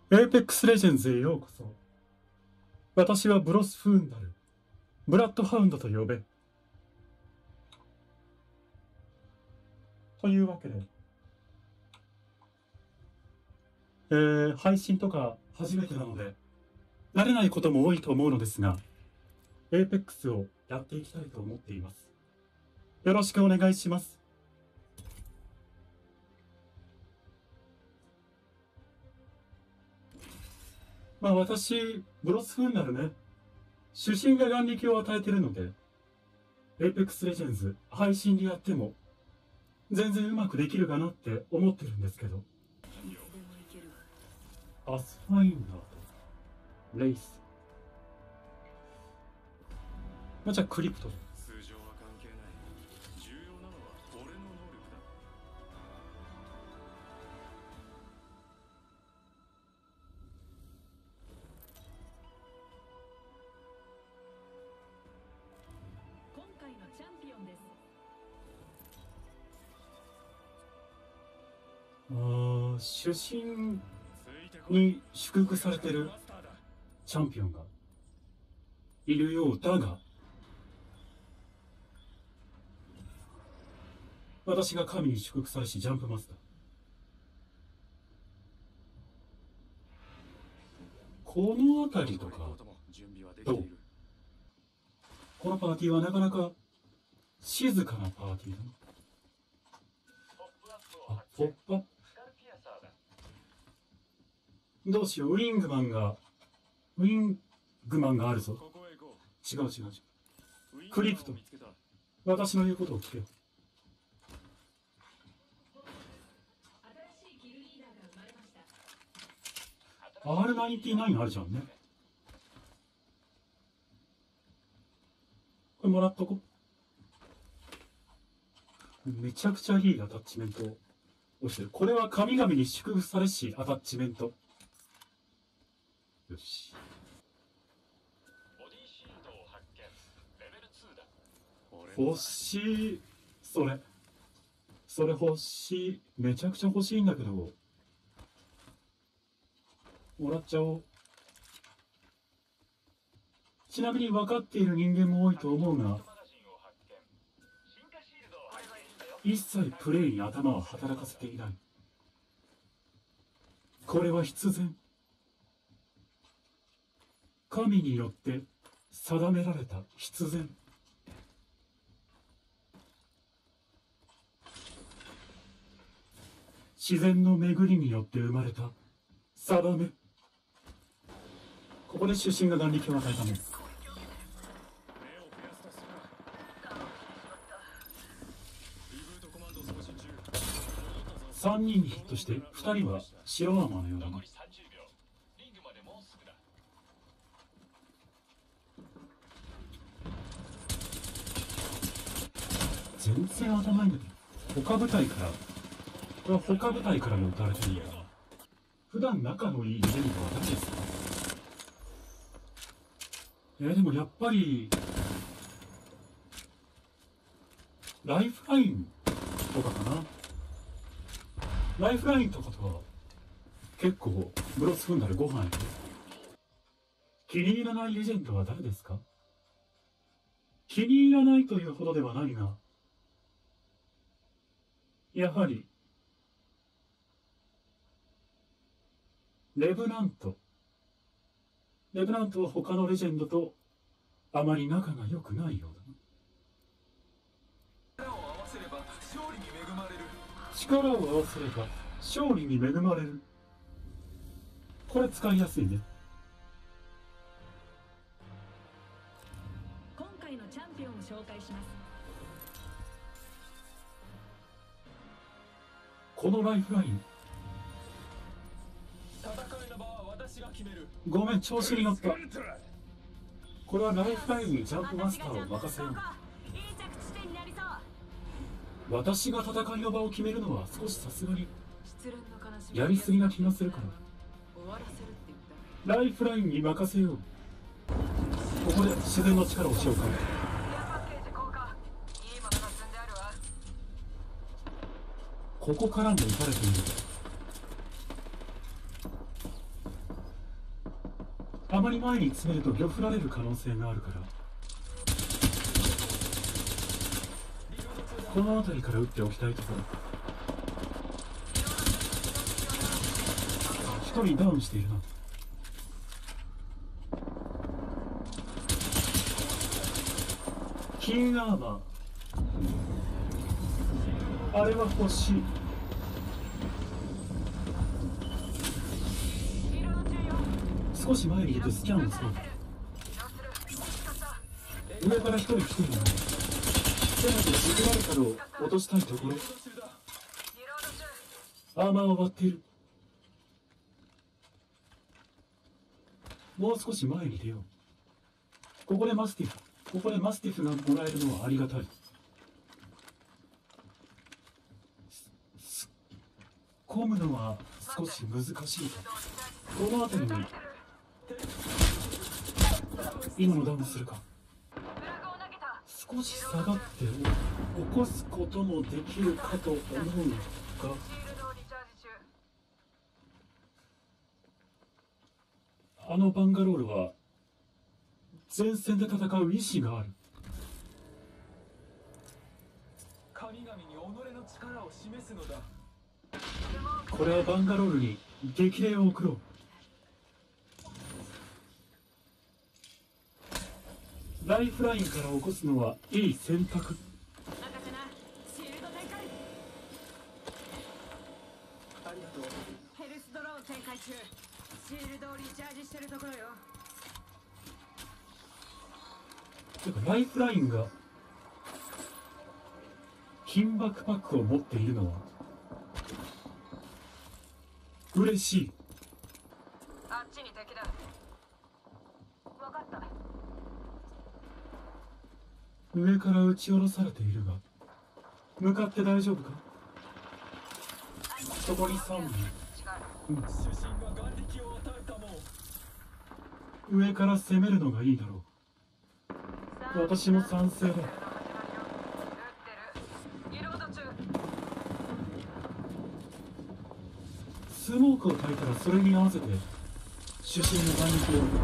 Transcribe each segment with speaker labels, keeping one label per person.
Speaker 1: エーペックスレジェンズへようこそ。私はブロス・フーンダル。ブラッドハウンドと呼べ。というわけで、配信とか初めてなので、慣れないことも多いと思うのですが、エーペックスをやっていきたいと思っています。よろしくお願いします。まあ私、ブロス・フーンダルね、主審が眼力を与えているので、エーペックスレジェンズ配信でやっても全然うまくできるかなって思ってるんですけど。アスファインダーとレイス。まあ、じゃあクリプト。
Speaker 2: 数条は関係ない。重要なのは俺の能力だ。
Speaker 3: 今回のチャンピオンです。
Speaker 1: 主審に祝福されてるチャンピオンがいるようだが、私が神に祝福されしジャンプマスター。この辺りとかどう？このパーティーはなかなか静かなパーティーだな。あ、ポップアップ。どうしよう、ウィングマンがあるぞ。違う。クリプト、私の言うことを聞けよ。R99 あるじゃんね。これもらっとこ。めちゃくちゃいいアタッチメントを押してる。これは神々に祝福されしアタッチメント。よし。
Speaker 2: ボディシールドを発見。レベル2だ。
Speaker 1: 欲しい。それ欲しい。めちゃくちゃ欲しいんだけど、もらっちゃおう。ちなみに分かっている人間も多いと思うが、一切プレイに頭を働かせていない。これは必然。神によって定められた必然。自然の巡りによって生まれた定め。ここで出身が眼力を与えたもん。3人にヒットして2人は白アーマーのようだな。全然頭いいんだけど、これは他部隊からも撃たれてるんだ。普段仲のいいレジェンドは誰ですか？でもやっぱりライフラインとかかな。ライフラインとかとは結構ブロス踏んだらご飯やる。気に入らないレジェンドは誰ですか？気に入らないというほどではないが、やはりレブナントは他のレジェンドとあまり仲が良くないようだな。力を合わせれば勝利に恵まれる。力を合わせれば勝利に恵まれる。これ使いやすいね。
Speaker 3: 今回のチャンピオンを紹介します。
Speaker 1: このライフライン、
Speaker 2: 戦いの場は私が決める。
Speaker 1: ごめん、調子に乗った。これはライフラインにジャンプマスターを任せよう。私が戦いの場を決めるのは少しさすがにやりすぎな気がするから、ライフラインに任せよう。ここで自然の力を使用か。ここからも撃たれている。 あまり前に詰めると漁振られる可能性があるから、この辺りから撃っておきたいところ。一人ダウンしているな。キンアーマー、あれは欲しい。少し前に出てスキャンを使う。上から一人来ているのに、せめてジブラルタルを落としたいところ。アーマーは割っている。もう少し前に出よう。ここでマスティフがもらえるのはありがたい。込むのは少し難しいか。この辺りに今のダウンするか。少し下がって起こすこともできるかと思うが、あのバンガロールは前線で戦う意志がある。
Speaker 4: 神々に己の力を示すのだ。
Speaker 1: これはバンガロールに激励を送ろう。ライフラインから起こすのはいい選択。
Speaker 4: ありがとう。
Speaker 5: ヘルスドローン展開中。シールドをリチャージしてるところよ。
Speaker 1: てかライフラインが金バックパックを持っているのは嬉しい。
Speaker 5: あっちに敵だ。分かった。
Speaker 1: 上から撃ち下ろされているが、向かって大丈夫か。そこに3名。
Speaker 4: 主神が眼力を与えたもん。
Speaker 1: 上から攻めるのがいいだろう。私も賛成だ。スモークを焚いたらそれに合わせて主審の眼力を。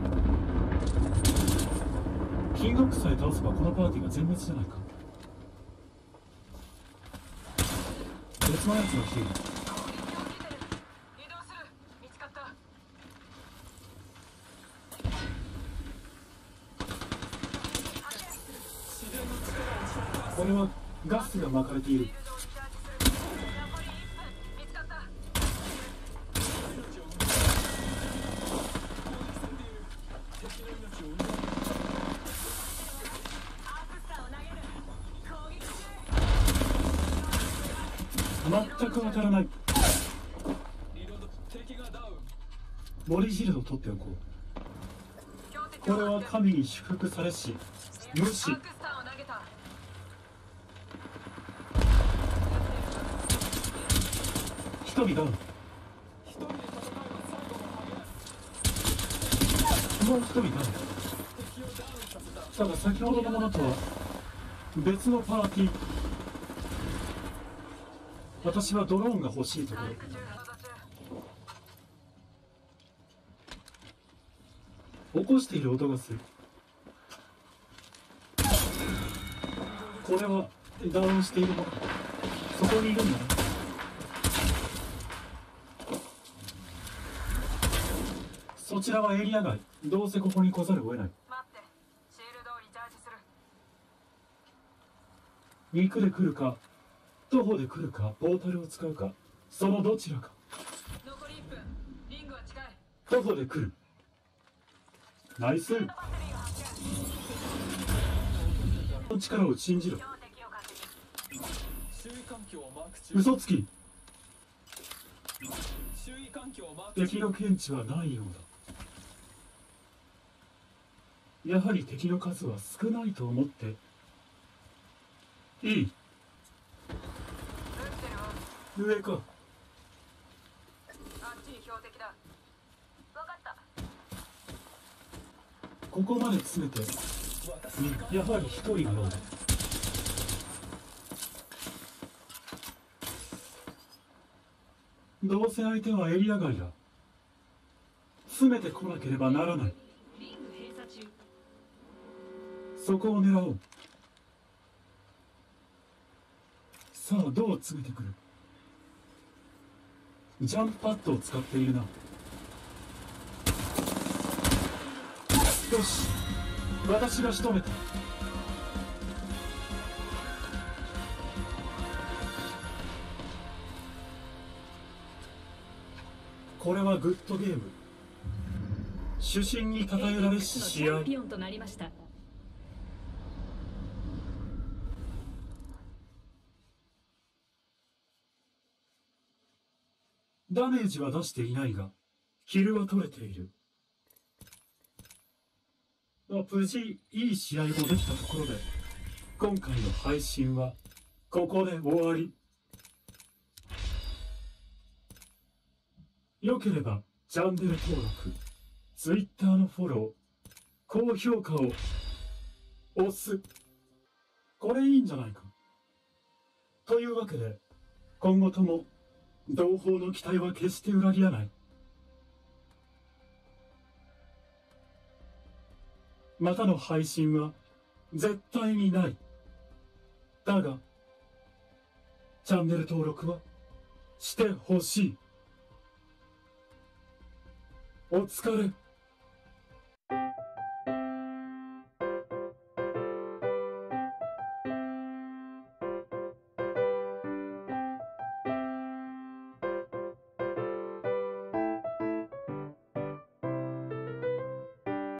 Speaker 1: キングオックさえ倒せばこのパーティーが全滅じゃないか。別のやつが来ている。これはガスが巻かれている。全く当たらない。ボディシールドを取っておこう。これは神に祝福されし無視。一人ダウン。もう一人ダウン。ただ先ほどのものとは別のパーティー。私はドローンが欲しいところ。起こしている音がする。これはダウンしているもの。そこにいるんだな。そちらはエリア外。どうせここに来ざるを得ない。
Speaker 5: 待って、シールドをリチャージする。
Speaker 1: 肉で来るか徒歩で来るかポータルを使うか、そのどちらか。
Speaker 5: 残り1分。リングは近い。
Speaker 1: 徒歩で来る。ナイス。の力を信じろ。
Speaker 4: 周囲環境をマーク中。
Speaker 1: 嘘つき。
Speaker 4: 周囲環境をマーク中。
Speaker 1: 敵の検知はないようだ。やはり敵の数は少ないと思っていい。上か。
Speaker 5: あっちに標的だ。分かった。
Speaker 1: ここまで詰めてやはり一人のようだ。どうせ相手はエリア外だ。 詰めてこなければならない。
Speaker 3: リング閉鎖中。
Speaker 1: そこを狙おう。さあ、どう詰めてくる？ジャンプパッドを使っているな。よし、私が仕留めた。これはグッドゲーム。主審に称えられし試合。
Speaker 3: チャンピオンとなりました。
Speaker 1: ダメージは出していないが、キルは取れている。無事、いい試合もできたところで、今回の配信は、ここで終わり。よければ、チャンネル登録、Twitter のフォロー、高評価を押す。これいいんじゃないか。というわけで、今後とも、同胞の期待は決して裏切らない。またの配信は絶対にない。だが、チャンネル登録はしてほしい。お疲れ。